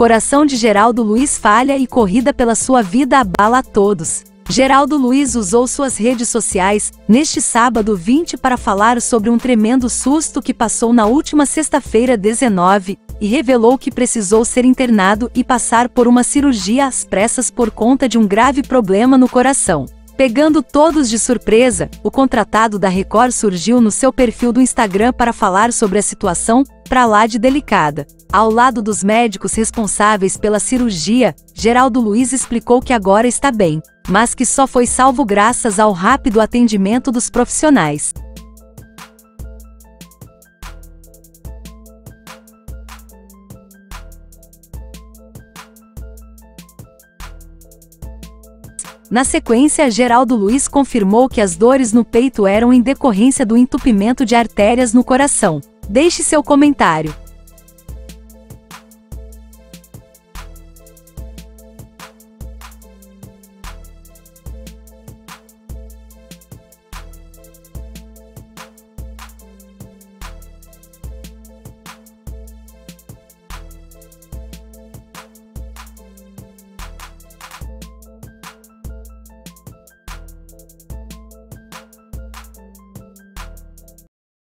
coração de Geraldo Luiz falha e corrida pela sua vida abala a todos. Geraldo Luiz usou suas redes sociais, neste sábado 20, para falar sobre um tremendo susto que passou na última sexta-feira 19, e revelou que precisou ser internado e passar por uma cirurgia às pressas por conta de um grave problema no coração. Pegando todos de surpresa, o contratado da Record surgiu no seu perfil do Instagram para falar sobre a situação, pra lá de delicada. Ao lado dos médicos responsáveis pela cirurgia, Geraldo Luiz explicou que agora está bem, mas que só foi salvo graças ao rápido atendimento dos profissionais. Na sequência, Geraldo Luiz confirmou que as dores no peito eram em decorrência do entupimento de artérias no coração. Deixe seu comentário.